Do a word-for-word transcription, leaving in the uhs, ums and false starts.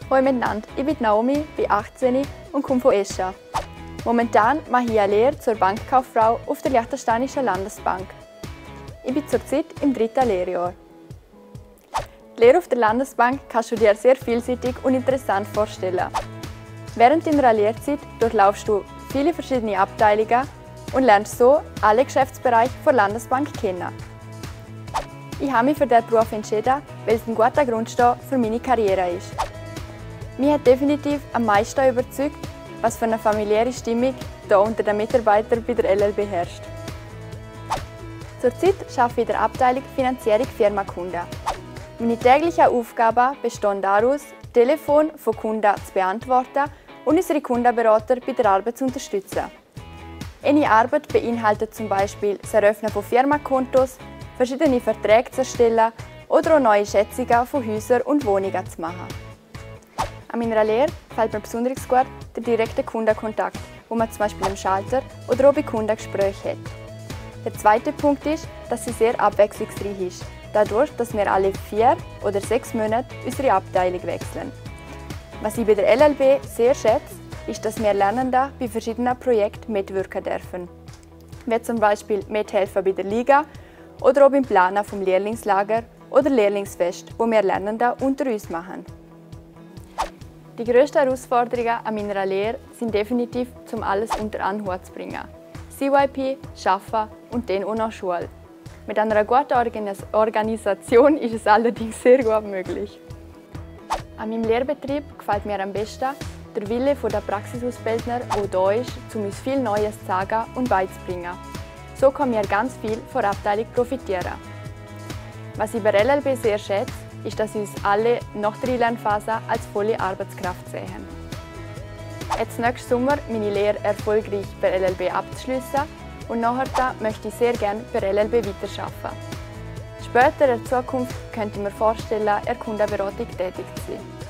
Hallo miteinander, ich bin Naomi, bin achtzehn und komme von Escha. Momentan mache ich eine Lehre zur Bankkauffrau auf der Liechtensteinischen Landesbank. Ich bin zurzeit im dritten Lehrjahr. Die Lehre auf der Landesbank kannst du dir sehr vielseitig und interessant vorstellen. Während deiner Lehrzeit durchlaufst du viele verschiedene Abteilungen und lernst so alle Geschäftsbereiche der Landesbank kennen. Ich habe mich für diesen Beruf entschieden, weil es ein guter Grundstein für meine Karriere ist. Mich hat definitiv am meisten überzeugt, was für eine familiäre Stimmung hier unter den Mitarbeitern bei der L L B herrscht. Zurzeit arbeite ich in der Abteilung Finanzierung Firmenkunden. Meine täglichen Aufgaben bestehen daraus, Telefon von Kunden zu beantworten und unsere Kundenberater bei der Arbeit zu unterstützen. Eine Arbeit beinhaltet zum Beispiel das Eröffnen von Firmenkontos, verschiedene Verträge zu erstellen oder auch neue Schätzungen von Häusern und Wohnungen zu machen. An meiner Lehre gefällt mir besonders gut der direkte Kundenkontakt, wo man zum Beispiel am Schalter oder auch bei Kundengesprächen hat. Der zweite Punkt ist, dass sie sehr abwechslungsreich ist, dadurch, dass wir alle vier oder sechs Monate unsere Abteilung wechseln. Was ich bei der L L B sehr schätze, ist, dass wir Lernenden bei verschiedenen Projekten mitwirken dürfen. Wie zum Beispiel mithelfen bei der Liga oder auch beim Planen vom Lehrlingslager oder Lehrlingsfest, wo wir Lernende unter uns machen. Die grössten Herausforderungen an meiner Lehre sind definitiv, um alles unter einen Hut zu bringen. C Y P, Arbeiten und dann auch noch Schule. Mit einer guten Organis Organisation ist es allerdings sehr gut möglich. An meinem Lehrbetrieb gefällt mir am besten der Wille der Praxisausbildner, der da ist, um uns viel Neues zu sagen und beizubringen. So können wir ganz viel von der Abteilung profitieren. Was ich bei L L B sehr schätze, ist, dass uns alle nach der Einlernphase als volle Arbeitskraft sehen. Jetzt nächsten Sommer meine Lehre erfolgreich bei L L B abzuschließen und nachher möchte ich sehr gerne bei L L B weiterarbeiten. Später in der Zukunft könnte ich mir vorstellen, in der Kundenberatung tätig zu sein.